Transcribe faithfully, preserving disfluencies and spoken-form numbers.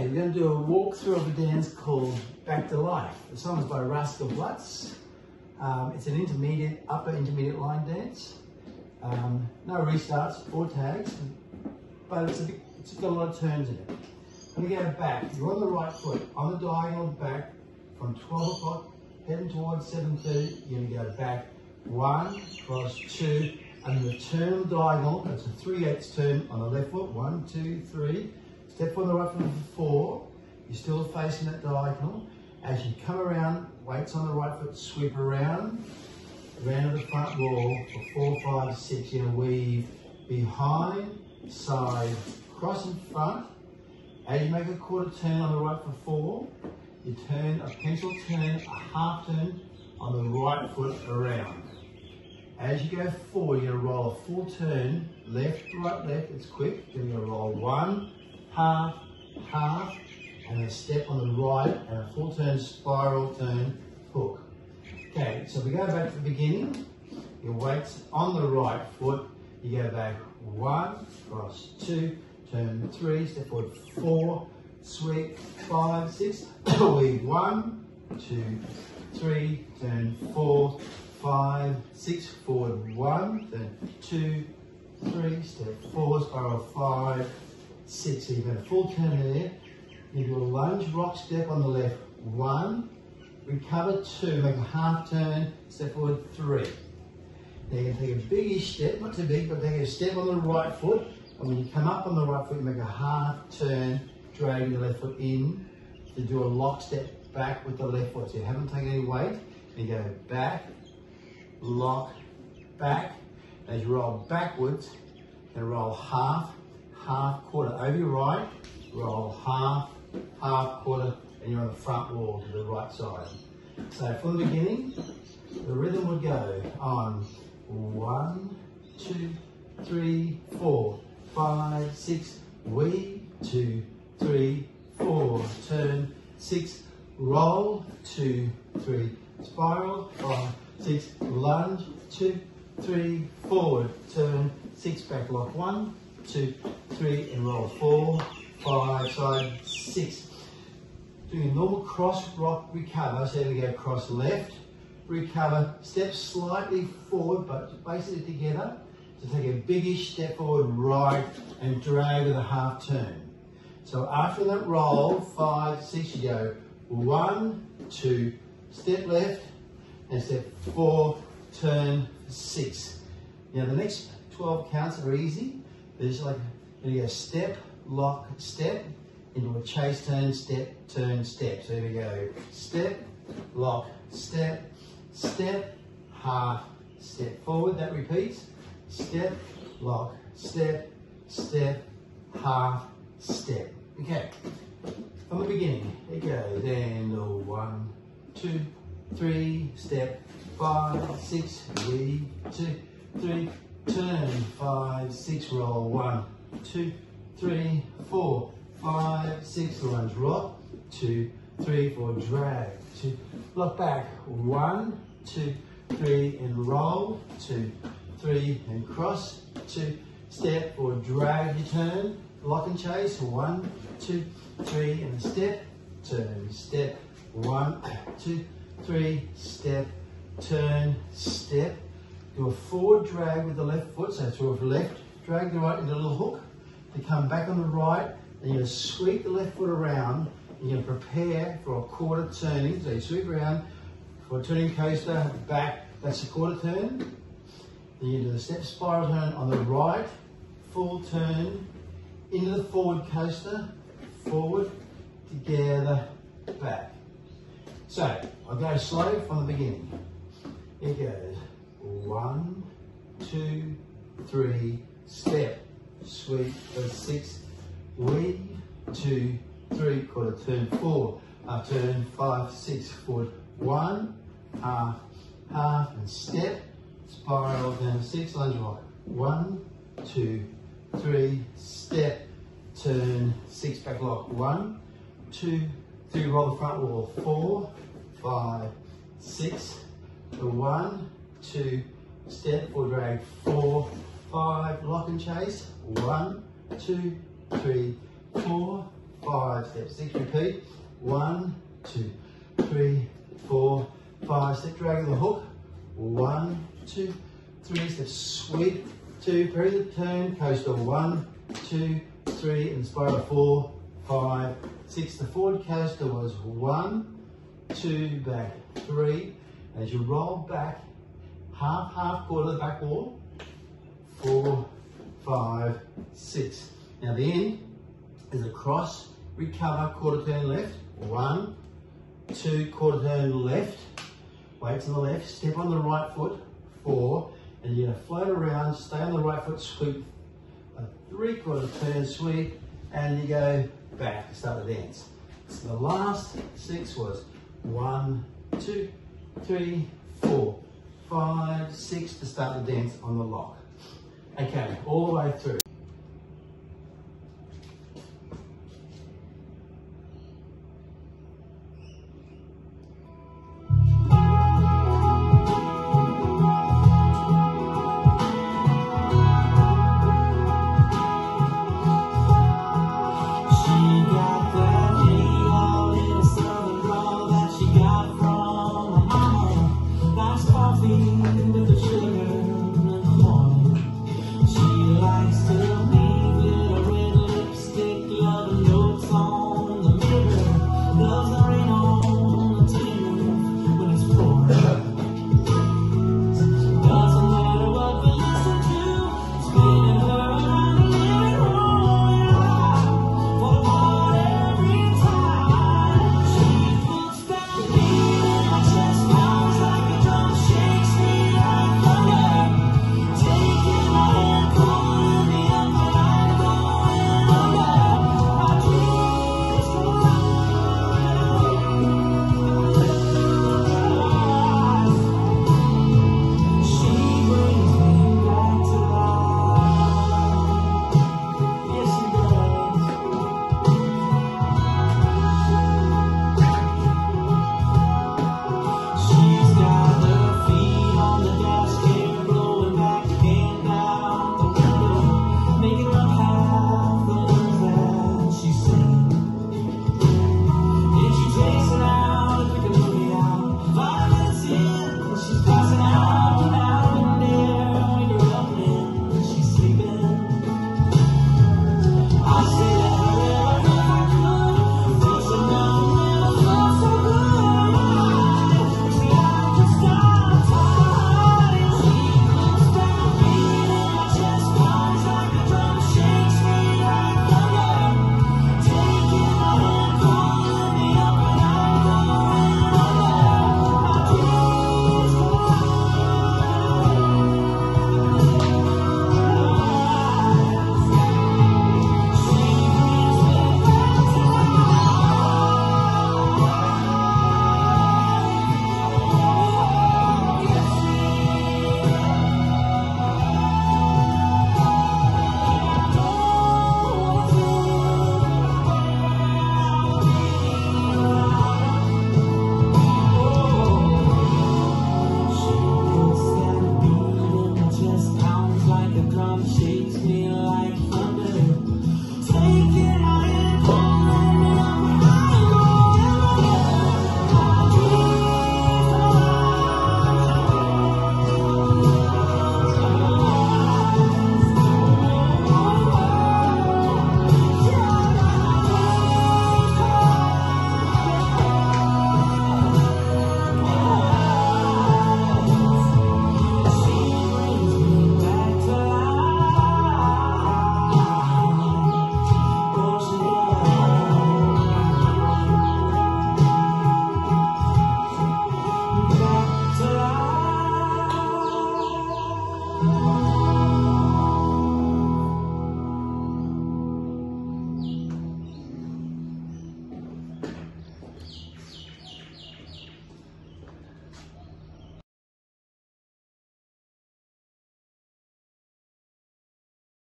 Okay, we're going to do a walkthrough of a dance called Back to Life. The song is by Rascal Blutz. Um, it's an intermediate, upper intermediate line dance. Um, no restarts or tags, but it's, a bit, it's got a lot of turns in it. I'm going to go back. You're on the right foot, on the diagonal back from twelve o'clock, heading towards seven thirty. You're going to go back one, cross two, and then turn the diagonal. That's a three eighths turn on the left foot. One, two, three. Step on the right foot for four. You're still facing that diagonal. As you come around, weights on the right foot, sweep around, around to the front wall for four, five, six. You're going to weave behind, side, cross in front. As you make a quarter turn on the right for four, you turn a pencil turn, a half turn on the right foot around. As you go forward, you're going to roll a full turn, left, right, left. It's quick. You're going to roll one, half, half, and a step on the right, and a full turn, spiral turn, hook. Okay, so we go back to the beginning. Your weight's on the right foot. You go back one, cross two, turn three, step forward four, sweep five, six, weave one, two, three, turn four, five, six, forward one, then two, three, step four, spiral five, six. So you've got a full turn there. You do a lunge rock step on the left, one, recover two, make a half turn, step forward three. Now you're going to take a biggish step, not too big, but take a step on the right foot, and when you come up on the right foot, you make a half turn, drag the left foot in to do a lock step back with the left foot. So you haven't taken any weight, and you go back, lock, back. As you roll backwards, you roll half, half, quarter over your right, roll half, half, quarter, and you're on the front wall to the right side. So from the beginning, the rhythm would go on one, two, three, four, five, six, weave, two, three, four, turn, six, roll, two, three, spiral, five, six, lunge, two, three, forward, turn, six, back lock, one, two, three, and roll, four, five, side, six. Doing a normal cross rock recover, so we go cross left, recover, step slightly forward, but basically together. So take a biggish step forward, right, and drag with a half turn. So after that roll, five, six, you go one, two, step left, and step four, turn, six. Now the next twelve counts are easy. There's like, you go step, lock, step, into a chase turn, step, turn, step. So here we go, step, lock, step, step, half, step forward, that repeats. Step, lock, step, step, half, step. Okay, from the beginning, it goes, and one, two, three, step, five, six, weave, two, three, turn, five, six, roll, one, two, three, four, five, six, lunge, rock, two, three, four, drag, two, lock back, one, two, three, and roll, two, three, and cross, two, step, or drag your turn, lock and chase, one, two, three, and a step, turn, step, one, two, three, step, turn, step, do a forward drag with the left foot, so through the left, drag the right into a little hook, to come back on the right, and you're going to sweep the left foot around, and you're going to prepare for a quarter turning, so you sweep around for a turning coaster, back, that's a quarter turn. Then you do the step spiral turn on the right, full turn, into the forward coaster, forward, together, back. So, I'll go slow from the beginning. It goes, one, two, three, step, sweep, for six, weave, two, three, quarter turn, four, half turn, five, six, forward, one, half, half, and step, spiral down, six, lunge rock, one, two, three, step, turn, six, back lock, one, two, three, roll the front wall, four, five, six, the one, two, step, or drag, four, five, lock and chase, one, two, three, four, five steps. Six, repeat. One, two, three, four, five. Step, dragging the hook. One, two, three. Step, sweep. Two, parry the turn, coaster. One, two, three, and spiral. Four, five, six. The forward coaster was one, two, back, three. As you roll back, half, half, quarter the back wall. Four, five, six. Now the end is a cross, recover, quarter turn left. One, two, quarter turn left. Weights on the left, step on the right foot. Four, and you're gonna float around, stay on the right foot, sweep. A three quarter turn sweep, and you go back to start the dance. So the last six was one, two, three, four, five, six to start the dance on the lock. Okay, all the way through.